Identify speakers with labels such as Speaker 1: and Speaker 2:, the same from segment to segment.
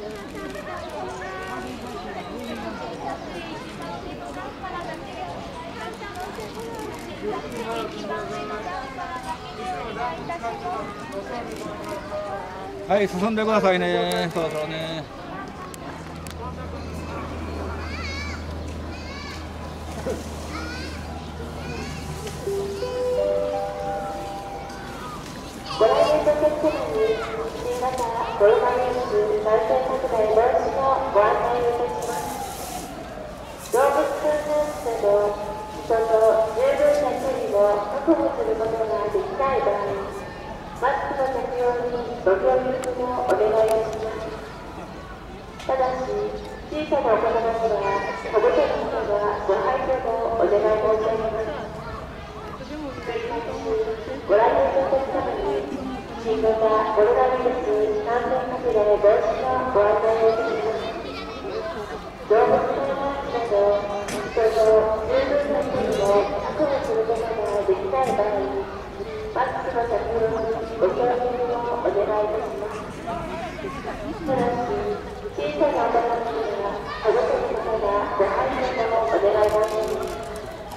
Speaker 1: はい、進んでくださいね、そろそろね。
Speaker 2: ご来園のお客様に新型コロナウイルス感染拡大防止のご案内をいたします。動物観覧車など人と十分な距離を確保することができない場合、マスクの着用にご協力もお願いいたします。ただし、小さなお子様には保護者の方がご配慮もお願い申し上げます。ご来園のお客様に新型コロナウイルス感染拡大防止のご案内をいたします。動物観覧車など人と十分な距離を確保することができない場合、マスクの着用にご協力をお願いいたします。ただし、小さなお子様には保護者の方がご配慮もお願い申し上げます。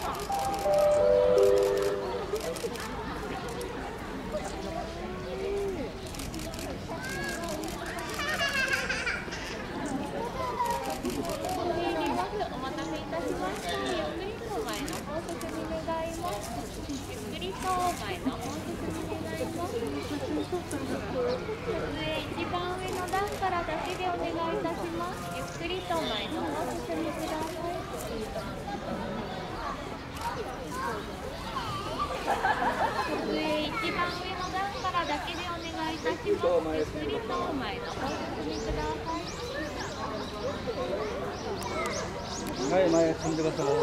Speaker 1: はい、前進んでください。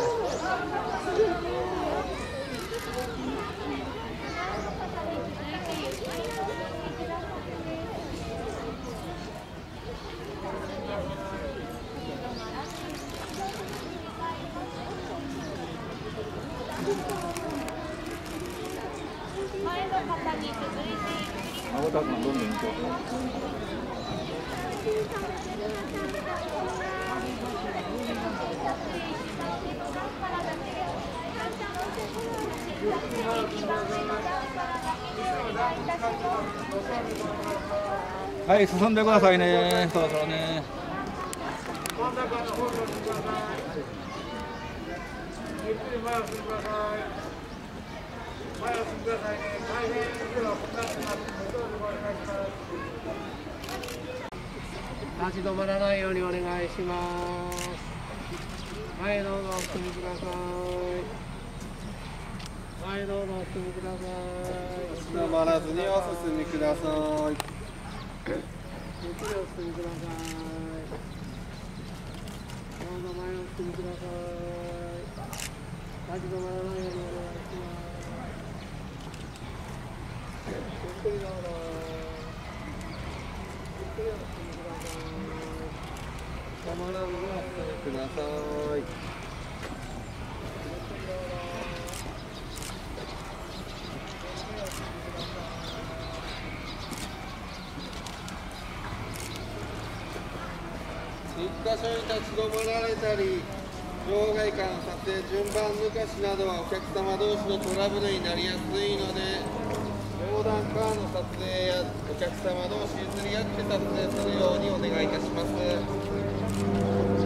Speaker 3: 前の方に続いて
Speaker 1: 青田君どんどん行こう。はい、進んでくださいね、そろそろね。
Speaker 4: 真ん中の方にお進みください。ゆっくり前を進みください。前を進みくださいね。大変では混雑しますので、どうぞお願いします。立ち止まらないようにお願いします。前どうぞお進みください。前どうぞお進みください。
Speaker 5: 立ち止まらずにお進みください。
Speaker 4: ゆっくりお進みください。どうぞ前をお進みください。立ち止まらないようにお願いします。ゆっくりどうぞ。ゆっくりお進みください。
Speaker 5: 止まらずにお進みください。一箇所に立ち止まられたり、場外間の撮影、順番抜かしなどはお客様同士のトラブルになりやすいので、横断カーの撮影やお客様同士譲り合って撮影するようにお願いいたします。